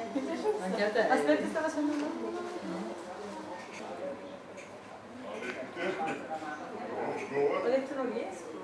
Anche a te. Aspetta, sta facendo un attimo. Ho detto non riesco.